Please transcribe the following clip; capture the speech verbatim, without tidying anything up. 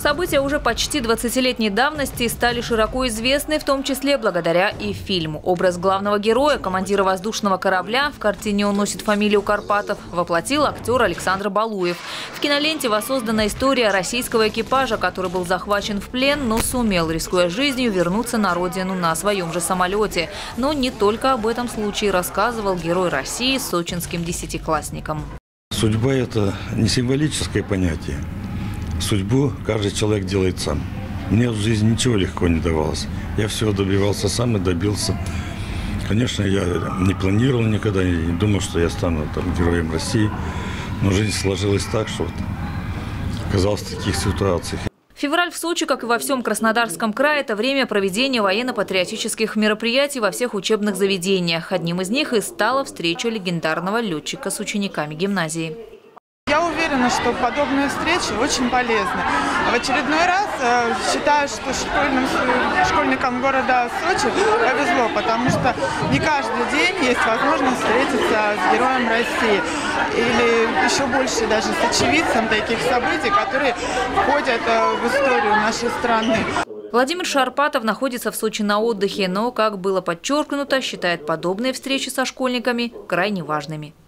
События уже почти двадцатилетней давности стали широко известны, в том числе благодаря и фильму. Образ главного героя, командира воздушного корабля, в картине он носит фамилию Карпатов, воплотил актер Александр Балуев. В киноленте воссоздана история российского экипажа, который был захвачен в плен, но сумел, рискуя жизнью, вернуться на родину на своем же самолете. Но не только об этом случае рассказывал герой России сочинским десятиклассникам. Судьба – это не символическое понятие. Судьбу каждый человек делает сам. Мне в жизни ничего легко не давалось. Я всего добивался сам и добился. Конечно, я не планировал никогда, не думал, что я стану там героем России. Но жизнь сложилась так, что вот оказался в таких ситуациях. Февраль в Сочи, как и во всем Краснодарском крае, это время проведения военно-патриотических мероприятий во всех учебных заведениях. Одним из них и стала встреча легендарного летчика с учениками гимназии. Я уверена, что подобные встречи очень полезны. В очередной раз э, считаю, что школьным, школьникам города Сочи повезло, потому что не каждый день есть возможность встретиться с героем России. Или еще больше даже с очевидцем таких событий, которые входят э, в историю нашей страны. Владимир Шарпатов находится в Сочи на отдыхе, но, как было подчеркнуто, считает подобные встречи со школьниками крайне важными.